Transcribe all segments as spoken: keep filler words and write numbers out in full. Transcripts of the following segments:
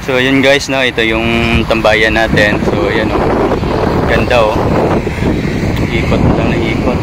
So yun guys, no, ito yung tambayan natin. So ayan oh. Ganda oh. Ikot lang na ikot.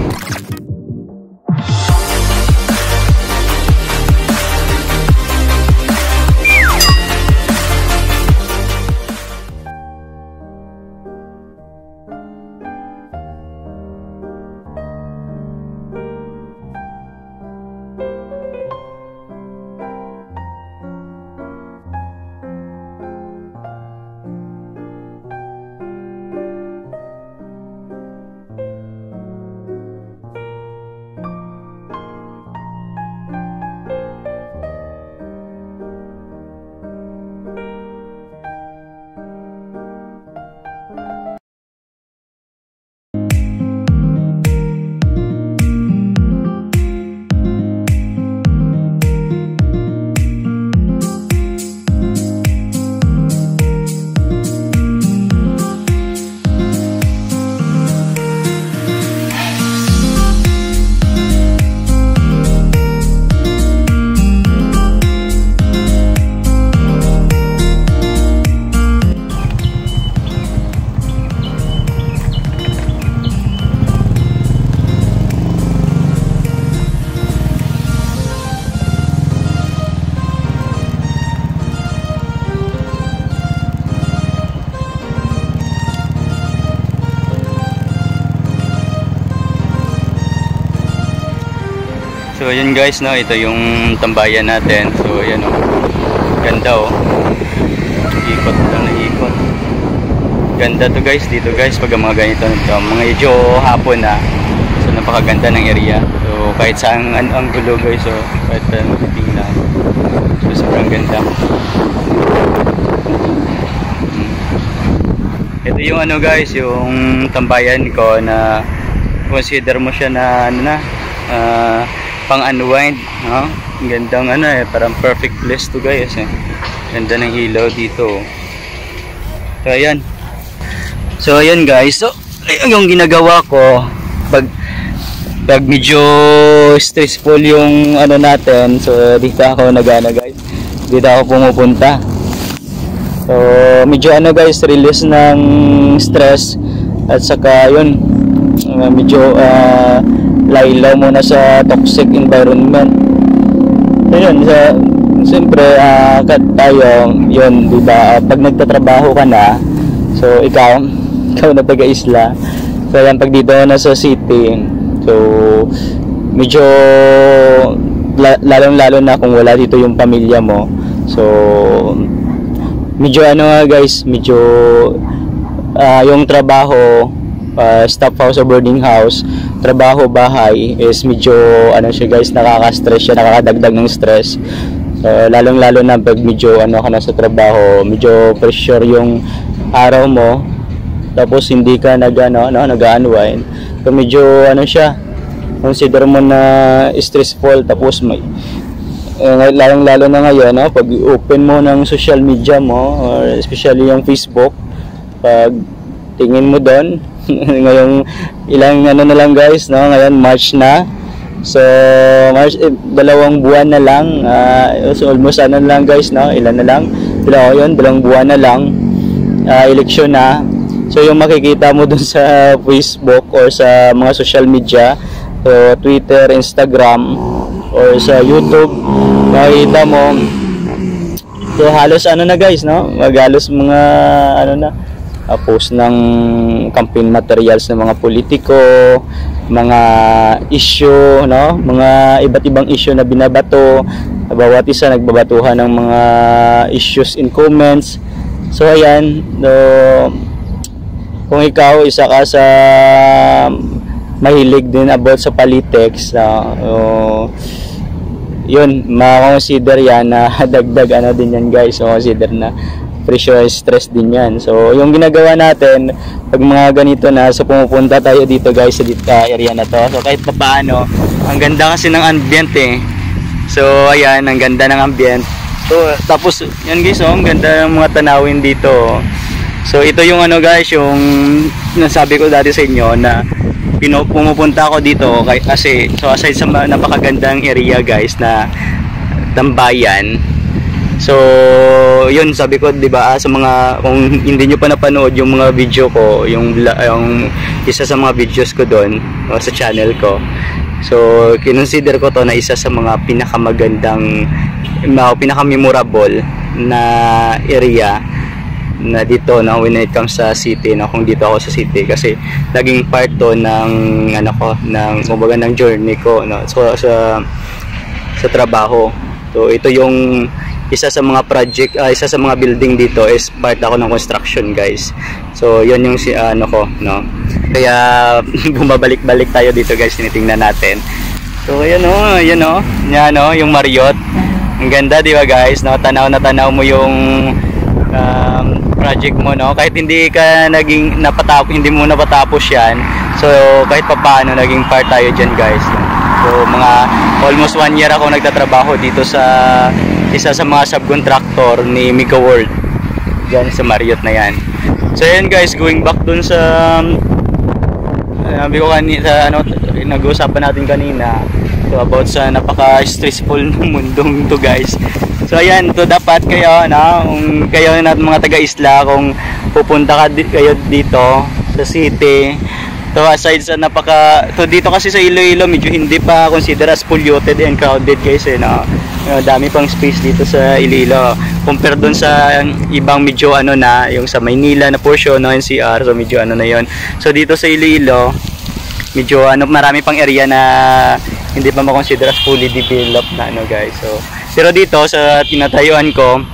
So yun guys, no, ito yung tambayan natin. So ayan oh. Ganda oh. Ikot lang na ikot. Ganda to guys dito guys pag mga ganito nito. Mga medyo hapon na. So napakaganda ng area. So kahit saan ang, ang gulo guys, so kahit uh, tingnan. So sobrang ganda. Ito yung ano guys, yung tambayan ko na consider mo siya na ano na uh, pang unwind, no? Ang gandang ano eh, parang perfect place to guys eh. Ganda ng ilaw dito. So ayan. So ayan guys. So yung ginagawa ko pag pag medyo stressful yung ano natin, so dito ako nagana guys. Dito ako pumupunta. So medyo ano guys, release ng stress at saka yun uh, medyo uh, lailaw muna sa toxic environment. So yun, so, siyempre uh, tayo yun, diba, uh, pag nagtatrabaho ka na, so ikaw ikaw na taga-isla, so yan, pag dito na sa city, so medyo lalong lalo na kung wala dito yung pamilya mo, so medyo ano nga guys, medyo uh, yung trabaho, uh, staff house o boarding house, trabaho bahay is medyo ano siya guys, nakaka-stress siya, nakakadagdag ng stress. So lalong lalo na pag medyo ano ka na sa trabaho, medyo pressure yung araw mo, tapos hindi ka nag ano, no, nag-unwind. So medyo ano siya, consider mo na stressful. Tapos may eh, lalong lalo na ngayon, no, pag open mo ng social media mo, or especially yung Facebook, pag tingin mo doon ngayong ilang ano na lang guys, no, ngayon March na, so March, eh, dalawang buwan na lang, uh, so almost ano na lang guys, no, ilan na lang, dalawa yun, dalawang buwan na lang, uh, eleksyon na. So yung makikita mo dun sa Facebook or sa mga social media, so Twitter, Instagram, or sa YouTube, makikita mo, so halos ano na guys, no, magalos mga ano na, Uh, post ng campaign materials ng mga politiko, mga issue, no, mga iba't ibang issue na binabato, bawat isa nagbabatuhan ng mga issues in comments. So ayan, no, kung ikaw isa ka sa mahilig din about sa politics, no, uh, yun, ma-consider yan na dagdag ano din yan guys, so consider na pressure, stress din yan. So yung ginagawa natin pag mga ganito na, so pumupunta tayo dito guys sa dito area na to, so kahit pa paano ang ganda kasi ng ambient eh. So ayan, ang ganda ng ambient. So tapos yan guys, oh, ang ganda ng mga tanawin dito. So ito yung ano guys, yung nasabi ko dati sa inyo na pumupunta ako dito kasi, so aside sa napakagandang area guys na tambayan, So, yun sabi ko, 'di ba, sa mga kung hindi niyo pa napanood yung mga video ko, yung yung isa sa mga videos ko doon sa channel ko. So, kinonsider ko to na isa sa mga pinakamagandang, pinaka-memorable na area na dito, no, when it comes sa city, no, kung dito ako sa city, kasi naging part to ng ano ko, ng kumbaga ng journey ko, no, so sa sa trabaho. So, ito yung isa sa mga project, uh, isa sa mga building dito is part ako ng construction, guys. So, yun yung si uh, ano ko, no. Kaya bumabalik-balik tayo dito, guys, tinitingnan natin. So, ayan oh, ayan oh. Yan oh, yung Marriott. Ang ganda, di ba, guys? No, tanaw na tanaw mo yung um, project mo, no. Kahit hindi ka naging napatapos, hindi mo napatapos 'yan. So, kahit papaano naging part tayo diyan, guys. So, mga almost one year ako nagtatrabaho dito sa isa sa mga subcontractor ni Mega World diyan sa Marriott na yan. So ayan, guys, going back dun sa sabi ko kanina, ano, nag-uusapan natin kanina, so about sa napaka-stressful ng mundong to, guys. So ayan, to dapat kayo na kung kayo na mga taga-isla, kung pupunta ka di, kayo dito sa city, to aside sa napaka to dito kasi sa Iloilo medyo hindi pa consider as polluted and crowded, guys, eh, no? Uh, dami pang space dito sa Iloilo compare dun sa ibang medyo ano na yung sa Maynila na portion, no, N C R, so medyo ano na yon. So dito sa Iloilo medyo ano, marami pang area na hindi pa ma-consider as fully developed na, ano, guys. So pero dito sa tinatayuan ko,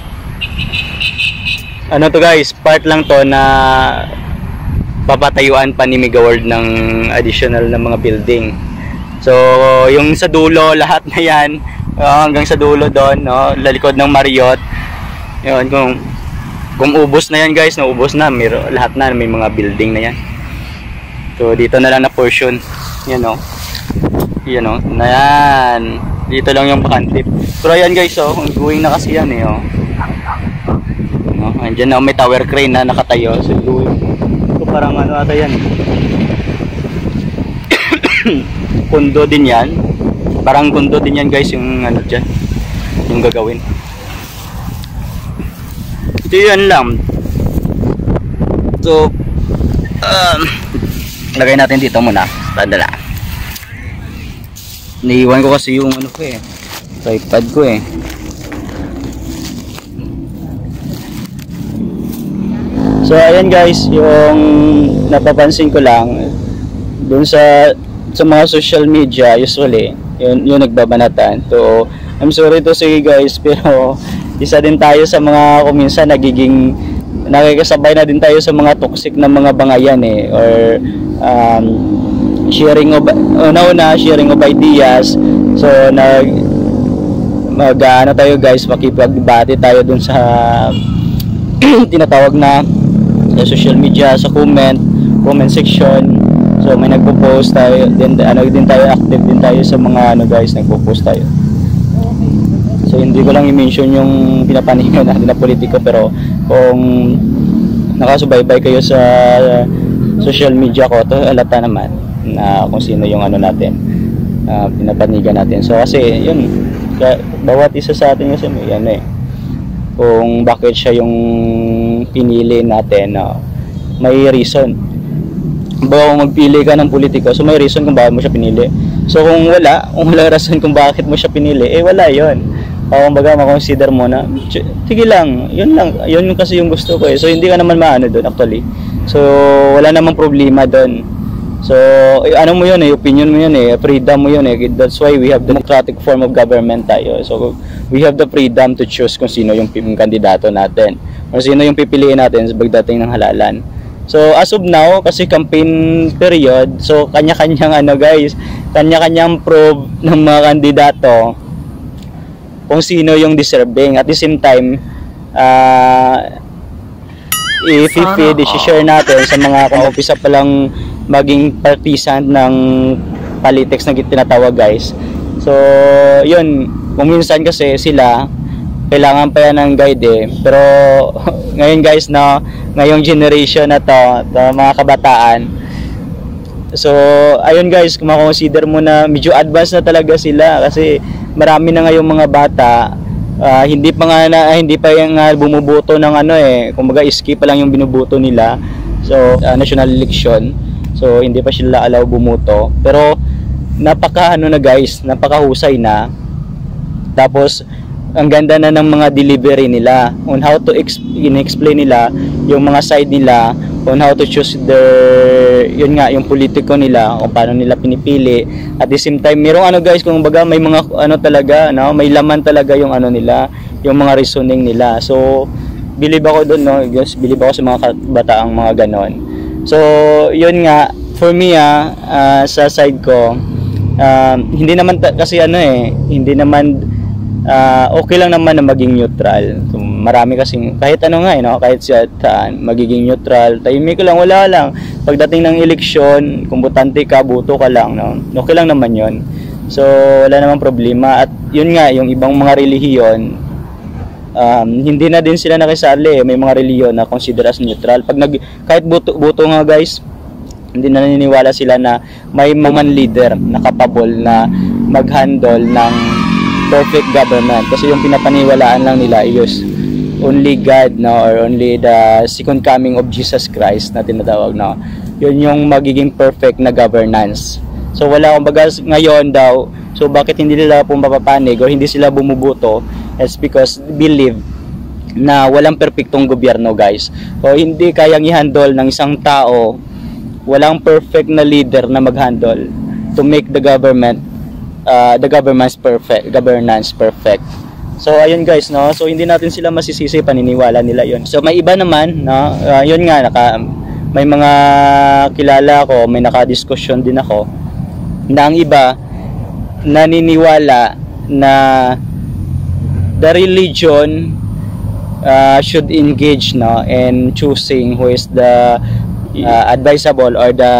ano to, guys, part lang to na papatayuan pa ni Mega World ng additional na mga building. So yung sa dulo, lahat na yan, uh, hanggang sa dulo doon, no, lalikod ng Marriott, yun, kung kung ubos na yan, guys, no, ubos na, may, lahat na may mga building na yan. So dito na lang na portion, yan, no, yan, no, na yan, dito lang yung bakante. Pero ayan, guys, oh, going na kasi yan, eh, oh, no, andyan na may tower crane na nakatayo, so going. So parang ano ata yan, kundo din yan, parang kundo din yan, guys, yung ano dyan, yung gagawin. Ito yan lang. So um, lagay natin dito muna sa dala. Niiwan ko kasi yung ano ko, eh, tripod ko, eh. So ayan, guys, yung napapansin ko lang dun sa sa mga social media, usually yun, yun nagbabanatan. So I'm sorry to say, guys, pero isa din tayo sa mga kuminsan nagiging nakikasabay na din tayo sa mga toxic na mga bangayan, eh, or um, sharing of una-una sharing of ideas. So nag mag ano tayo, guys, makipagbati tayo dun sa tinatawag na sa social media, sa comment comment section. So may nagpo-post tayo din, ano din tayo, active din tayo sa mga ano, guys, nagpo-post tayo. So hindi ko lang i-mention yung pinapanigan natin na politiko, pero kung nakasubaybay kayo sa social media ko, to alata naman na kung sino yung ano natin, uh, pinapanigan natin. So kasi yun, bawat isa sa atin kasi may ano, eh, kung bakit siya yung pinili natin, uh, may reason. Bago magpili ka ng politiko, so may reason kung bakit mo siya pinili. So kung wala, kung wala rason kung bakit mo siya pinili, eh wala yon. O kumbaga makonsider mo na, sige lang, yun lang, yun kasi yung gusto ko, eh. So hindi ka naman maano doon actually. So wala namang problema doon. So eh, ano mo yun, eh, opinion mo yun, eh, freedom mo yun, eh. That's why we have the democratic form of government tayo. So we have the freedom to choose kung sino yung kandidato natin, o sino yung pipiliin natin sa pagdating ng halalan. So as of now, kasi campaign period, so kanya-kanyang ano, guys, kanya-kanyang probe ng mga kandidato kung sino yung deserving. At the same time, uh, i-feed, i-share natin sa mga kung umpisa pa lang maging partisan ng politics na tinatawag, guys. So yun, kung minsan kasi sila kailangan pa yan ng guide, eh. Pero ngayon, guys, no, ngayong generation na to, to mga kabataan, so ayun, guys, kung makonsider mo na medyo advanced na talaga sila, kasi marami na ngayong mga bata uh, hindi pa nga na, hindi pa yung uh, bumuboto ng ano eh, kumbaga iski pa lang yung binuboto nila. So uh, national election, so hindi pa sila allow bumuto, pero napaka ano na guys, napakahusay na. Tapos ang ganda na ng mga delivery nila on how to explain nila yung mga side nila, on how to choose their, yun nga, yung politiko nila, kung paano nila pinipili. At the same time, merong ano guys, kung baga may mga ano talaga, no, may laman talaga yung ano nila, yung mga reasoning nila. So believe ako doon, no, guys, believe ako sa mga kabataang mga ganon. So yun nga, for me ah, uh, sa side ko, uh, hindi naman kasi ano eh, hindi naman Uh, okay lang naman na maging neutral. So, marami kasing kahit ano nga eh, no? Kahit siya taan, magiging neutral, tahimik ko lang, wala lang. Pagdating ng eleksyon, kung botante ka, boto ka lang, no? Okay lang naman yon. So wala namang problema. At yun nga, yung ibang mga relihiyon, um, hindi na din sila nakisali. May mga relihiyon na consider as neutral. Pag nag, kahit boto, boto nga guys, hindi na naniniwala sila na may mga leader na capable na mag-handle ng perfect government, kasi yung pinapaniwalaan lang nila is only God, no, or only the second coming of Jesus Christ na tinatawag, no. Yun yung magiging perfect na governance. So wala, kumbaga ngayon daw, so bakit hindi nila pumapapanig o hindi sila bumuboto? It's because believe na walang perfectong gobyerno guys. O hindi kayang i-handle ng isang tao, walang perfect na leader na mag-handle to make the government Uh, the government's perfect, governance perfect. So ayun guys, no. So hindi natin sila masisisi, paniniwala nila 'yon. So may iba naman, no. Uh, 'yun nga, naka may mga kilala ko, may naka-discussion din ako na ang iba naniniwala na the religion uh, should engage, no, in choosing who is the uh, advisable or the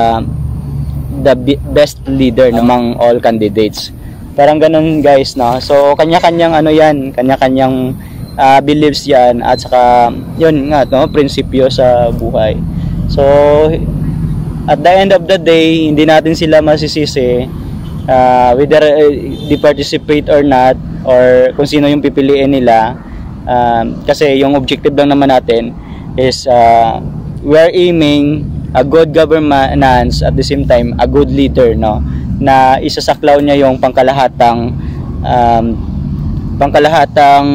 the best leader among all candidates. Parang ganun guys, no. So kanya-kanyang ano yan, kanya-kanyang uh, beliefs yan, at saka yun nga, no, prinsipyo sa buhay. So at the end of the day, hindi natin sila masisisi uh, whether uh, they participate or not, or kung sino yung pipiliin nila, um, kasi yung objective lang naman natin is uh, we're aiming a good governance, at the same time a good leader, no, na isasaklaw niya yung pangkalahatang um, pangkalahatang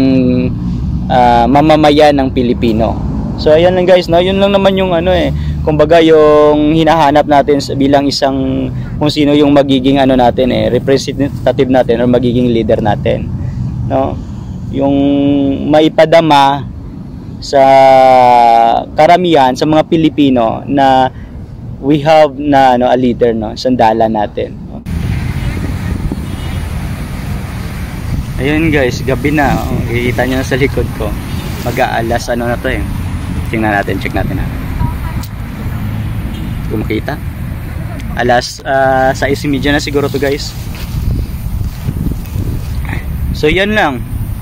uh, mamamayan ng Pilipino. So ayan lang guys, no, yun lang naman yung ano eh, kumbaga yung hinahanap natin bilang isang, kung sino yung magiging ano natin eh, representative natin or magiging leader natin, no, yung maipadama sa karamihan sa mga Pilipino na we have na ano, a leader, no, sandala natin. Ayun guys, gabi na, oh, kikita nyo na sa likod ko, mag-aalas ano na to eh, tingnan natin, check natin ha, kung makita, alas uh, sais media na siguro to guys. So yan lang.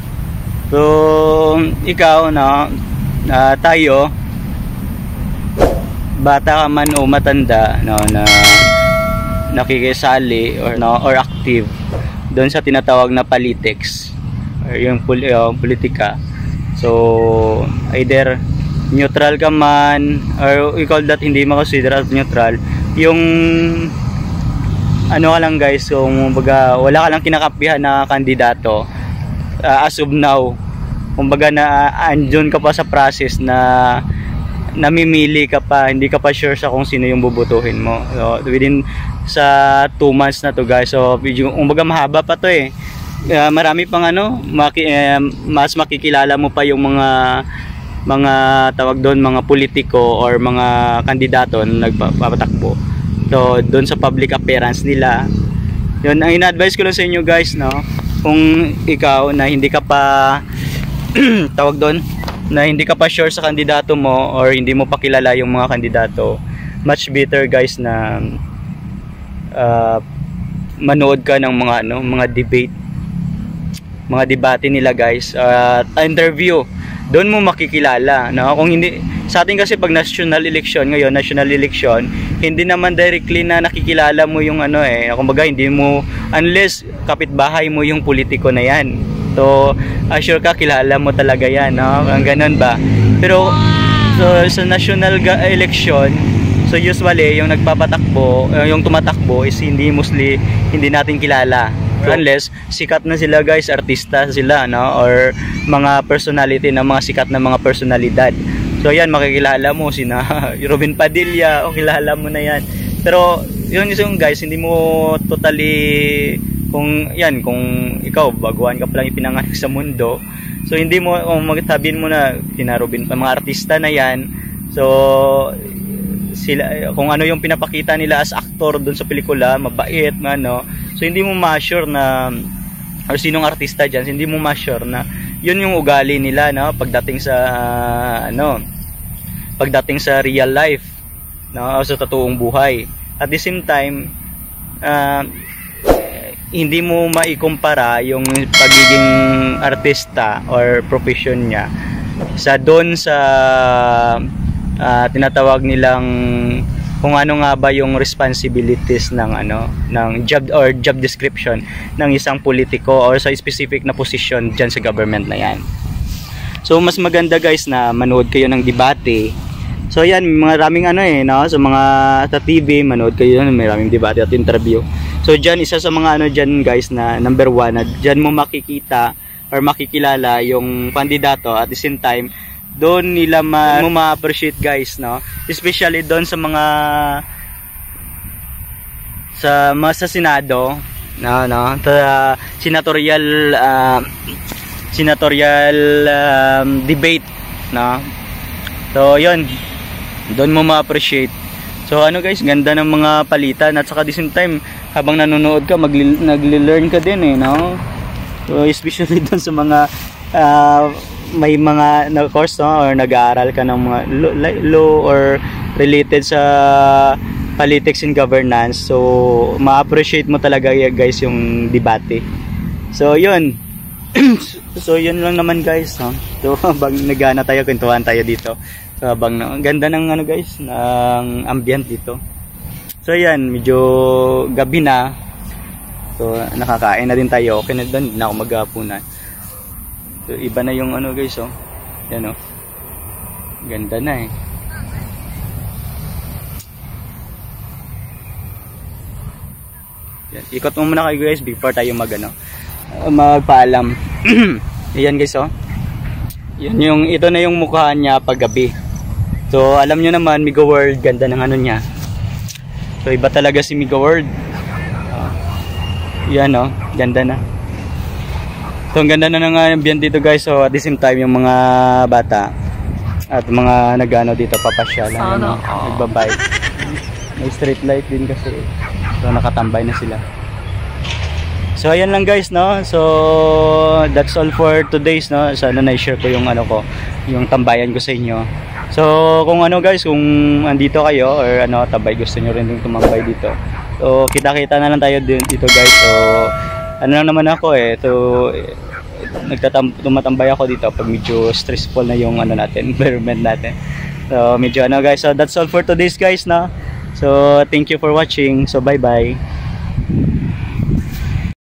So ikaw, no, Uh, tayo, bata ka man o matanda, no, na nakikisali or no, or active doon sa tinatawag na politics or yung pol uh, politika. So either neutral ka man, or we call that hindi mo-consider as neutral, yung ano ka lang guys, kung baga wala ka lang kinakampihan na kandidato uh, as of now. Kumbaga na andun ka pa sa process na namimili ka pa, hindi ka pa sure sa kung sino yung bubutuhin mo. So within sa two months na to guys, so kumbaga mahaba pa to eh. Uh, marami pang ano, maki, uh, mas makikilala mo pa yung mga mga tawag doon, mga politiko or mga kandidato na nagpapatakbo. So doon sa public appearance nila. Yun ang ina-advise ko lang sa inyo guys, no. Kung ikaw na hindi ka pa tawag doon, na hindi ka pa sure sa kandidato mo or hindi mo pa kilala yung mga kandidato, much better guys na uh, manood ka ng mga ano, mga debate, mga debate nila guys, at uh, interview. Doon mo makikilala, no? Kung hindi sa atin kasi pag national election ngayon, national election, hindi naman directly na nakikilala mo yung ano eh, kumbaga hindi mo, unless kapitbahay mo yung politiko na yan. So, uh, sure ka, kilala mo talaga yan, no? Ang ganun ba? Pero, so, sa national election, so usually, yung nagpapatakbo, uh, yung tumatakbo is hindi mostly, hindi natin kilala. Unless, sikat na sila guys, artista sila, no? Or mga personality na mga sikat na mga personalidad. So, yan, makikilala mo, sina Robin Padilla, o kilala mo na yan. Pero, yun yung guys, hindi mo totally, kung yan, kung ikaw, baguhan ka palang ipinanganak sa mundo, so hindi mo, kung magsabihin mo na, sina Robin, mga artista na yan, so, sila, kung ano yung pinapakita nila as actor dun sa pelikula, mabait, ano, so hindi mo ma-sure na, or sinong artista dyan, hindi mo ma-sure na, yun yung ugali nila, no, pagdating sa, uh, ano, pagdating sa real life, no, o sa totoong buhay. At the same time, uh, hindi mo maikumpara yung pagiging artista or profession niya sa doon sa uh, tinatawag nilang kung ano nga ba yung responsibilities ng ano ng job or job description ng isang politiko or sa specific na position diyan sa government na yan. So mas maganda guys na manood kayo ng debate. So yan, maraming ano eh, no? So mga sa T V, manood kayo ng maraming debate at interview. So dyan, isa sa mga ano dyan guys na number one, na dyan mo makikita or makikilala yung kandidato at the same time, doon nila ma mo ma-appreciate guys, no? Especially doon sa mga sa mga sa Senado, no, no? Sa senatorial uh, senatorial um, debate, no? So yun, doon mo ma-appreciate. So ano guys, ganda ng mga palitan at saka at the same time habang nanonood ka nagli-learn ka din eh, no? So especially doon sa mga uh, may mga na course, no, or nag-aaral ka ng mga law or related sa politics and governance. So ma-appreciate mo talaga guys yung debate. So yun. So yun lang naman guys, no? So habang nagana tayo, kwentuhan tayo dito. So habang no, ang ganda ng ano guys, ng ambient dito. So yan, medyo gabi na. So nakakain na din tayo. Okay na doon, hindi na ako maghapunan. So iba na yung ano guys, oh. Yan oh. Ganda na eh. Yan. Ikot mo muna kayo guys before tayo mag ano, magpaalam. Ayan guys, oh. Yan yung, ito na yung mukha niya pag gabi. So alam nyo naman, Migo World, ganda ng ano niya. So iba talaga si Migo World. Uh, yan oh, ganda na. So ang ganda na ng ambient dito guys. So at the same time yung mga bata at mga nagano dito papasyal, ano, nagbabike. May street light din kasi. So nakatambay na sila. So ayan lang guys, no. So that's all for today's, no. Sana na-share ko yung ano ko, yung tambayan ko sa inyo. So kung ano guys, kung andito kayo or ano, tabay gusto niyo rin yung tumambay dito. So kita-kita na lang tayo dito guys. So ano lang naman ako eh, so nagtatambay ako dito pag medyo stressful na yung ano natin, environment natin. So medyo ano guys, so that's all for today's guys, no. So thank you for watching. So bye bye.